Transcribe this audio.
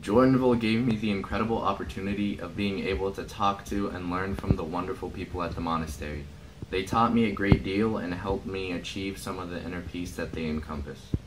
Jordanville gave me the incredible opportunity of being able to talk to and learn from the wonderful people at the monastery. They taught me a great deal and helped me achieve some of the inner peace that they encompass.